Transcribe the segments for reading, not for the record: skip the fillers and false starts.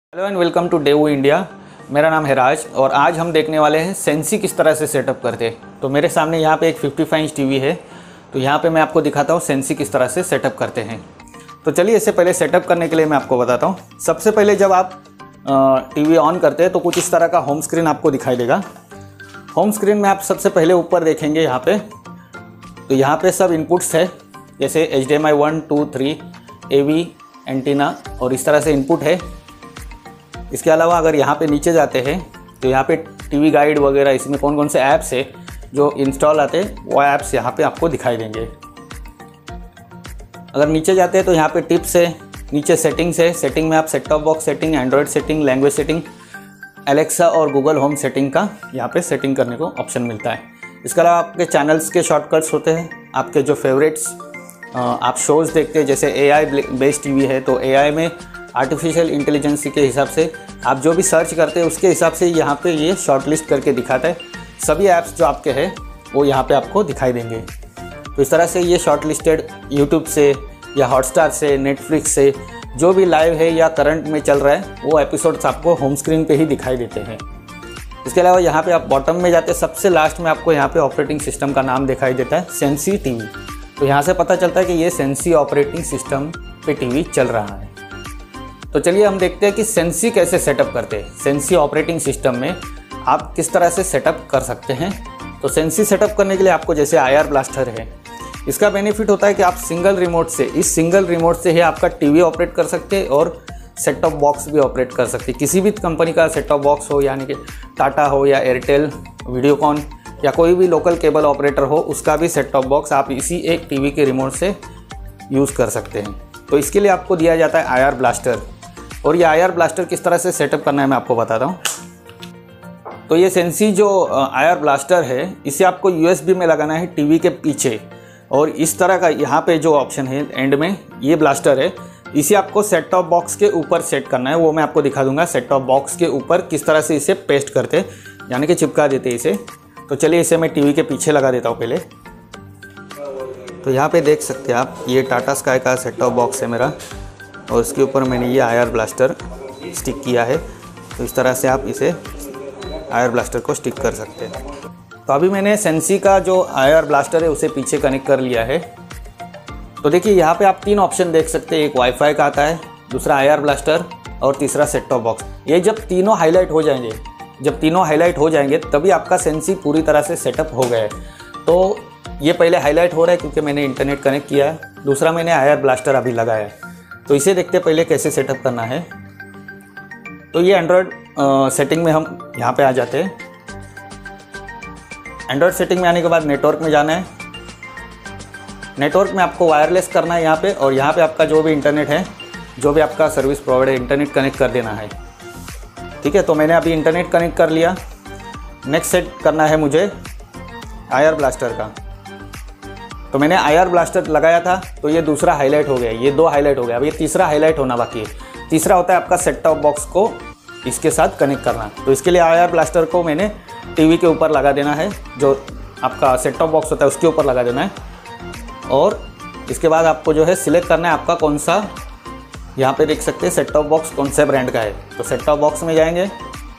Hello and welcome to Devo India. मेरा नाम है राज और आज हम देखने वाले हैं सेंसी किस तरह से सेटअप करते हैं। तो मेरे सामने यहाँ पे एक 55 इंच टीवी है। तो यहाँ पे मैं आपको दिखाता हूँ सेंसी किस तरह से सेटअप करते हैं। तो चलिए इससे पहले सेटअप करने के लिए मैं आपको बताता हूँ। सबसे पहले जब आप टीवी ऑन करते हैं तो कुछ इस तरह का होम स्क्रीन आपको दिखाई देगा। होम स्क्रीन में आप सबसे पहले ऊपर देखेंगे यहाँ पे, तो यहाँ पे सब इनपुट्स है, जैसे HDMI 1, 2, 3, AV, एंटीना और इस तरह से इनपुट है। इसके अलावा अगर यहाँ पे नीचे जाते हैं तो यहाँ पे टीवी गाइड वगैरह, इसमें कौन कौन से ऐप्स है जो इंस्टॉल आते हैं वो ऐप्स यहाँ पे आपको दिखाई देंगे। अगर नीचे जाते हैं तो यहाँ पे टिप्स है, नीचे सेटिंग्स है। सेटिंग में आप set top box setting, android setting, language setting, Alexa और गूगल होम सेटिंग का यहाँ पे सेटिंग करने को ऑप्शन मिलता है। इसके अलावा आपके चैनल्स के शॉर्टकट्स होते हैं, आपके जो फेवरेट्स आप शोज़ देखते हैं, जैसे AI बेस्ड टीवी है तो AI में आर्टिफिशियल इंटेलिजेंस के हिसाब से आप जो भी सर्च करते हैं उसके हिसाब से यहाँ पे ये शॉर्ट लिस्ट करके दिखाता है। सभी ऐप्स जो आपके हैं वो यहाँ पे आपको दिखाई देंगे। तो इस तरह से ये शॉर्ट लिस्टेड यूट्यूब से या हॉटस्टार से, नेटफ्लिक्स से जो भी लाइव है या करंट में चल रहा है वो एपिसोड्स आपको होम स्क्रीन पे ही दिखाई देते हैं। इसके अलावा यहाँ पे आप बॉटम में जाते हैं, सबसे लास्ट में आपको यहाँ पे ऑपरेटिंग सिस्टम का नाम दिखाई देता है, सेंसी टीवी। तो यहाँ से पता चलता है कि ये सेंसी ऑपरेटिंग सिस्टम पे टीवी चल रहा है। तो चलिए हम देखते हैं कि सेंसी कैसे सेटअप करते हैं। सेंसी ऑपरेटिंग सिस्टम में आप किस तरह से सेटअप कर सकते हैं। तो सेंसी सेटअप करने के लिए आपको जैसे IR ब्लास्टर है, इसका बेनिफिट होता है कि आप सिंगल रिमोट से, इस सिंगल रिमोट से ही आपका टीवी ऑपरेट कर सकते हैं और सेट टॉप बॉक्स भी ऑपरेट कर सकते हैं। किसी भी कंपनी का सेट टॉप बॉक्स हो, यानी कि टाटा हो या एयरटेल, वीडियोकॉन या कोई भी लोकल केबल ऑपरेटर हो, उसका भी सेट टॉप बॉक्स आप इसी एक टीवी के रिमोट से यूज़ कर सकते हैं। तो इसके लिए आपको दिया जाता है IR ब्लास्टर। और ये IR ब्लास्टर किस तरह से सेटअप करना है मैं आपको बताता हूँ। तो ये सेंसी जो IR ब्लास्टर है, इसे आपको USB में लगाना है टीवी के पीछे। और इस तरह का यहाँ पे जो ऑप्शन है एंड में, ये ब्लास्टर है, इसे आपको सेट टॉप बॉक्स के ऊपर सेट करना है। वो मैं आपको दिखा दूंगा सेट टॉप बॉक्स के ऊपर किस तरह से इसे पेस्ट करते, यानी कि चिपका देते इसे। तो चलिए इसे मैं टीवी के पीछे लगा देता हूँ पहले। तो यहाँ पे देख सकते हैं आप, ये टाटा स्काई का सेट टॉप बॉक्स है मेरा और इसके ऊपर मैंने ये IR ब्लास्टर स्टिक किया है। तो इस तरह से आप इसे IR ब्लास्टर को स्टिक कर सकते हैं। तो अभी मैंने सेंसी का जो IR ब्लास्टर है उसे पीछे कनेक्ट कर लिया है। तो देखिए यहाँ पे आप तीन ऑप्शन देख सकते हैं, एक वाईफाई का आता है, दूसरा IR ब्लास्टर और तीसरा सेट टॉप बॉक्स। ये जब तीनों हाईलाइट हो जाएंगे तभी आपका सेंसी पूरी तरह से सेटअप हो गया है। तो ये पहले हाईलाइट हो रहा है क्योंकि मैंने इंटरनेट कनेक्ट किया है, दूसरा मैंने IR ब्लास्टर अभी लगाया है। तो इसे देखते पहले कैसे सेटअप करना है। तो ये एंड्रॉयड सेटिंग में हम यहाँ पे आ जाते हैं। एंड्रॉयड सेटिंग में आने के बाद नेटवर्क में जाना है। नेटवर्क में आपको वायरलेस करना है यहाँ पे, और यहाँ पे आपका जो भी इंटरनेट है, जो भी आपका सर्विस प्रोवाइडर इंटरनेट कनेक्ट कर देना है। ठीक है, तो मैंने अभी इंटरनेट कनेक्ट कर लिया। नेक्स्ट सेट करना है मुझे IR ब्लास्टर का। तो मैंने IR ब्लास्टर लगाया था तो ये दूसरा हाईलाइट हो गया, ये दो हाईलाइट हो गया। अब ये तीसरा हाईलाइट होना बाकी है। तीसरा होता है आपका सेट टॉप बॉक्स को इसके साथ कनेक्ट करना। तो इसके लिए IR ब्लास्टर को मैंने टीवी के ऊपर लगा देना है, जो आपका सेट टॉप बॉक्स होता है उसके ऊपर लगा देना है। और इसके बाद आपको जो है सिलेक्ट करना है आपका कौन सा, यहाँ पे देख सकते हैं सेट टॉप बॉक्स कौन से ब्रांड का है। तो सेट टॉप बॉक्स में जाएंगे,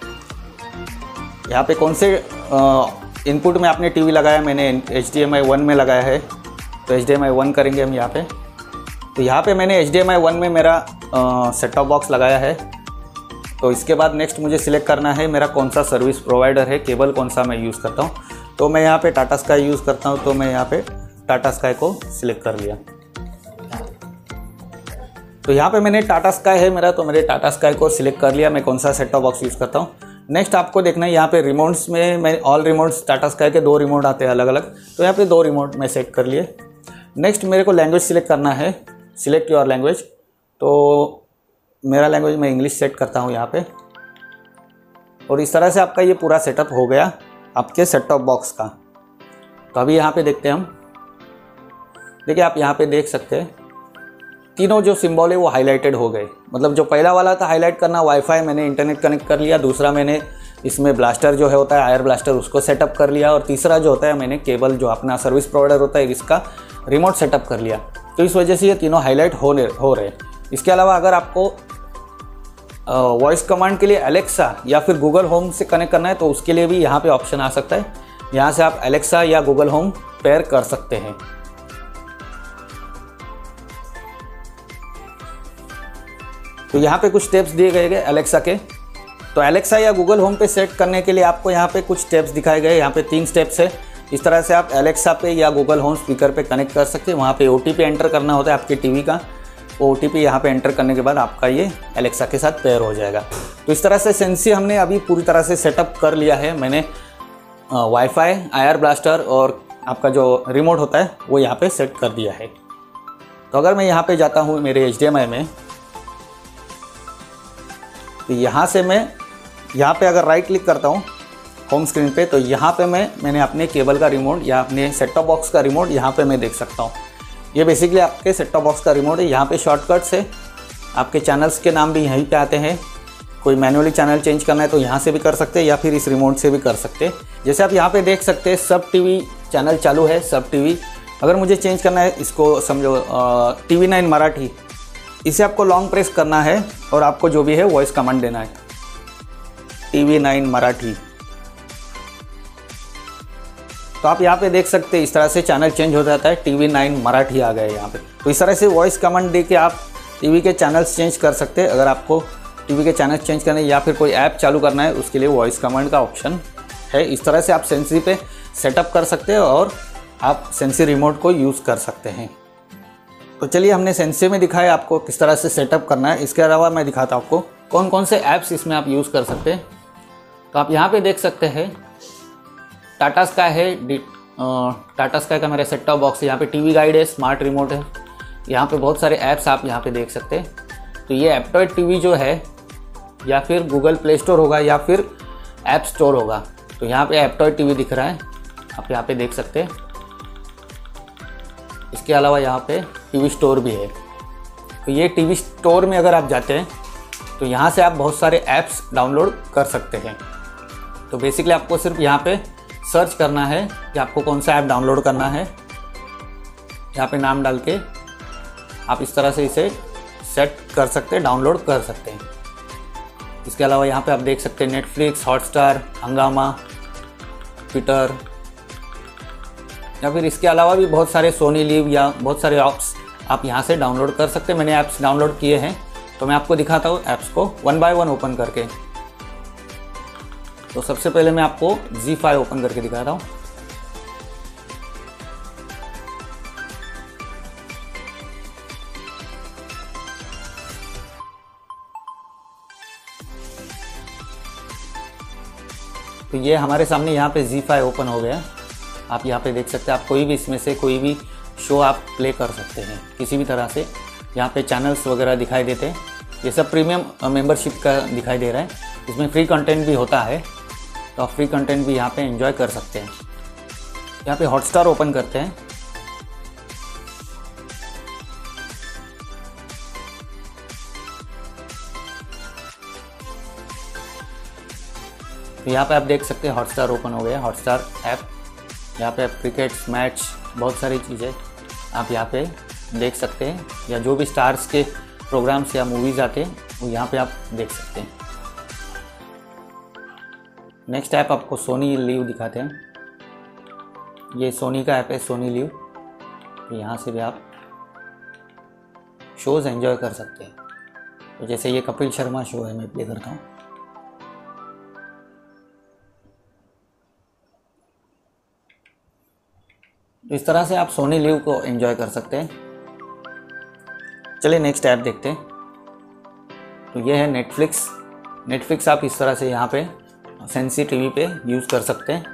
यहाँ पे कौन से इनपुट में आपने टीवी लगाया, मैंने HDMI 1 में लगाया है तो HDMI 1 करेंगे हम यहाँ पे। तो यहाँ पे मैंने HDMI 1 में मेरा सेट टॉप बॉक्स लगाया है। तो इसके बाद नेक्स्ट मुझे सिलेक्ट करना है मेरा कौन सा सर्विस प्रोवाइडर है, केबल कौन सा मैं यूज़ करता हूँ। तो मैं यहाँ पे टाटा स्काई यूज़ करता हूँ, तो मैं यहाँ पे टाटा स्काई को सिलेक्ट कर लिया। तो यहाँ पे मैंने टाटा स्काई है मेरा, तो मैंने टाटा स्काई को सिलेक्ट कर लिया, मैं कौन सा सेट टॉप बॉक्स यूज़ करता हूँ। नेक्स्ट आपको देखना है यहाँ पे रिमोट्स में, मैं ऑल रिमोट्स टाटा स्काई के 2 रिमोट आते हैं अलग अलग, तो यहाँ पे 2 रिमोट मैं सेट कर लिए। नेक्स्ट मेरे को लैंग्वेज सिलेक्ट करना है, सिलेक्ट योर लैंग्वेज। तो मेरा लैंग्वेज मैं इंग्लिश सेट करता हूँ यहाँ पे। और इस तरह से आपका ये पूरा सेटअप हो गया आपके सेट टॉप बॉक्स का। तो अभी यहाँ पे देखते हैं हम। देखिए आप यहाँ पे देख सकते हैं तीनों जो सिंबल है वो हाईलाइटेड हो गए। मतलब जो पहला वाला था हाईलाइट करना, वाईफाई मैंने इंटरनेट कनेक्ट कर लिया, दूसरा मैंने इसमें ब्लास्टर जो है होता है IR ब्लास्टर उसको सेटअप कर लिया, और तीसरा जो होता है मैंने केबल जो अपना सर्विस प्रोवाइडर होता है इसका रिमोट सेटअप कर लिया। तो इस वजह से ये तीनों हाईलाइट हो रहे हैं। इसके अलावा अगर आपको वॉइस कमांड के लिए एलेक्सा या फिर गूगल होम से कनेक्ट करना है तो उसके लिए भी यहाँ पे ऑप्शन आ सकता है। यहाँ से आप एलेक्सा या गूगल होम पेयर कर सकते हैं। तो यहाँ पे कुछ स्टेप्स दिए गए हैं एलेक्सा के। तो एलेक्सा या गूगल होम पे सेट करने के लिए आपको यहाँ पे कुछ स्टेप्स दिखाए गए। यहाँ पे 3 स्टेप्स है। इस तरह से आप एलेक्सा पे या गूगल होम स्पीकर पे कनेक्ट कर सकते हैं। वहाँ पे OTP एंटर करना होता है आपके टीवी का। वो OTP यहाँ पे एंटर करने के बाद आपका ये एलेक्सा के साथ पेयर हो जाएगा। तो इस तरह से सेंसी हमने अभी पूरी तरह से सेटअप कर लिया है। मैंने वाईफाई, IR ब्लास्टर और आपका जो रिमोट होता है वो यहाँ पे सेट कर दिया है। तो अगर मैं यहाँ पे जाता हूँ मेरे HDMI में, तो यहाँ से मैं यहाँ पे अगर राइट क्लिक करता हूँ होम स्क्रीन पे, तो यहाँ पे मैंने अपने केबल का रिमोट या अपने सेट टॉप बॉक्स का रिमोट यहाँ पे मैं देख सकता हूँ। ये बेसिकली आपके सेट टॉप बॉक्स का रिमोट है। यहाँ पे शॉर्टकट्स है, आपके चैनल्स के नाम भी यहीं पे आते हैं। कोई मैनुअली चैनल चेंज करना है तो यहाँ से भी कर सकते हैं या फिर इस रिमोट से भी कर सकते हैं। जैसे आप यहाँ पे देख सकते हैं सब टीवी चैनल चालू है, सब टीवी। अगर मुझे चेंज करना है, इसको समझो TV9 मराठी, इसे आपको लॉन्ग प्रेस करना है और आपको जो भी है वॉइस कमांड देना है, TV9 मराठी। तो आप यहाँ पे देख सकते हैं इस तरह से चैनल चेंज हो जाता है, TV9 मराठी आ गए यहाँ पे। तो इस तरह से वॉइस कमांड दे के आप टीवी के चैनल्स चेंज कर सकते हैं। अगर आपको टीवी के चैनल्स चेंज करने या फिर कोई ऐप चालू करना है, उसके लिए वॉइस कमांड का ऑप्शन है। इस तरह से आप सेंसी पे सेटअप कर सकते हैं और आप सेंसी रिमोट को यूज़ कर सकते हैं। तो चलिए, हमने सेंसी में दिखाया आपको किस तरह से सेटअप करना है। इसके अलावा मैं दिखाता हूँ आपको कौन कौन से ऐप्स इसमें आप यूज़ कर सकते हैं। तो आप यहाँ पे देख सकते हैं टाटा स्काई है, टाटा स्काई का मेरा सेट टॉप बॉक्स है। यहाँ पे टीवी गाइड है, स्मार्ट रिमोट है। यहाँ पे बहुत सारे ऐप्स आप यहाँ पे देख सकते हैं। तो ये एप्टॉयड टीवी जो है या फिर गूगल प्ले स्टोर होगा या फिर ऐप स्टोर होगा। तो यहाँ पे एप्टॉयड टीवी दिख रहा है, आप यहाँ पे देख सकते हैं। इसके अलावा यहाँ पे टीवी स्टोर भी है। तो ये टीवी स्टोर में अगर आप जाते हैं तो यहाँ से आप बहुत सारे ऐप्स डाउनलोड कर सकते हैं। तो बेसिकली आपको सिर्फ यहाँ पे सर्च करना है कि आपको कौन सा ऐप डाउनलोड करना है। यहाँ पे नाम डाल के आप इस तरह से इसे सेट कर सकते हैं, डाउनलोड कर सकते हैं। इसके अलावा यहाँ पे आप देख सकते हैं नेटफ्लिक्स, हॉटस्टार, हंगामा, ट्विटर, या फिर इसके अलावा भी बहुत सारे सोनी लिव या बहुत सारे ऐप्स आप यहाँ से डाउनलोड कर सकते हैं। मैंने ऐप्स डाउनलोड किए हैं तो मैं आपको दिखाता हूँ ऐप्स को 1 बाय 1 ओपन करके। तो सबसे पहले मैं आपको ZEE5 ओपन करके दिखा रहा हूँ। तो ये हमारे सामने यहाँ पे ZEE5 ओपन हो गया। आप यहाँ पे देख सकते हैं, आप कोई भी इसमें से कोई भी शो आप प्ले कर सकते हैं किसी भी तरह से। यहाँ पे चैनल्स वगैरह दिखाई देते हैं। ये सब प्रीमियम मेंबरशिप का दिखाई दे रहा है। इसमें फ्री कंटेंट भी होता है, तो आप फ्री कंटेंट भी यहाँ पे एंजॉय कर सकते हैं। यहाँ पे हॉटस्टार ओपन करते हैं। तो यहाँ पे आप देख सकते हैं हॉटस्टार ओपन हो गया, हॉटस्टार ऐप। यहाँ पे आप क्रिकेट मैच, बहुत सारी चीज़ें आप यहाँ पे देख सकते हैं, या जो भी स्टार्स के प्रोग्राम्स या मूवीज़ आते हैं वो यहाँ पे आप देख सकते हैं। नेक्स्ट ऐप आपको सोनी लिव दिखाते हैं। ये सोनी का ऐप है, सोनी लिव। तो यहाँ से भी आप शोज़ एंजॉय कर सकते हैं। तो जैसे ये कपिल शर्मा शो है, मैं प्ले करता हूँ। तो इस तरह से आप सोनी लिव को एंजॉय कर सकते हैं। चलिए नेक्स्ट ऐप देखते हैं। तो ये है नेटफ्लिक्स। नेटफ्लिक्स आप इस तरह से यहाँ पे सेंसी टीवी पे यूज़ कर सकते हैं।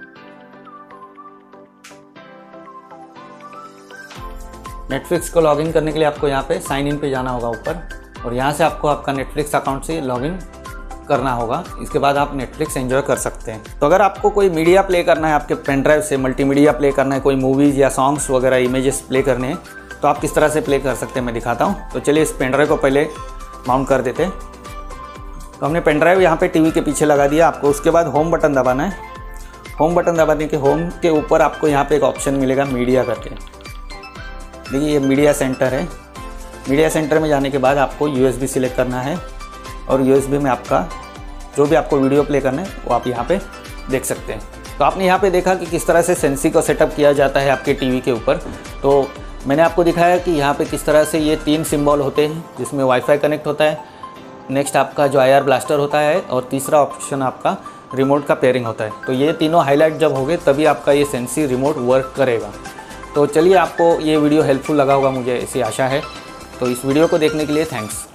नेटफ्लिक्स को लॉगिन करने के लिए आपको यहाँ पे साइन इन पे जाना होगा ऊपर, और यहाँ से आपको आपका नेटफ्लिक्स अकाउंट से लॉगिन करना होगा। इसके बाद आप नेटफ्लिक्स एंजॉय कर सकते हैं। तो अगर आपको कोई मीडिया प्ले करना है, आपके पेन ड्राइव से मल्टीमीडिया प्ले करना है, कोई मूवीज़ या सॉन्ग्स वगैरह इमेजेस प्ले करने हैं, तो आप किस तरह से प्ले कर सकते हैं मैं दिखाता हूँ। तो चलिए इस पेन ड्राइव को पहले माउंट कर देते हैं। तो हमने पेन ड्राइव यहाँ पे टीवी के पीछे लगा दिया। आपको उसके बाद होम बटन दबाना है। होम बटन दबाने के होम के ऊपर आपको यहाँ पे एक ऑप्शन मिलेगा मीडिया करके। देखिए ये मीडिया सेंटर है। मीडिया सेंटर में जाने के बाद आपको USB सिलेक्ट करना है। और USB में आपका जो भी आपको वीडियो प्ले करना है वो आप यहाँ पे देख सकते हैं। तो आपने यहाँ पे देखा कि किस तरह से सेंसी को सेटअप किया जाता है आपके टीवी के ऊपर। तो मैंने आपको दिखाया कि यहाँ पे किस तरह से ये 3 सिंबल होते हैं जिसमें वाईफाई कनेक्ट होता है, नेक्स्ट आपका जो IR ब्लास्टर होता है, और तीसरा ऑप्शन आपका रिमोट का पेयरिंग होता है। तो ये तीनों हाईलाइट जब होंगे तभी आपका ये सेंसी रिमोट वर्क करेगा। तो चलिए, आपको ये वीडियो हेल्पफुल लगा होगा, मुझे ऐसी आशा है। तो इस वीडियो को देखने के लिए थैंक्स।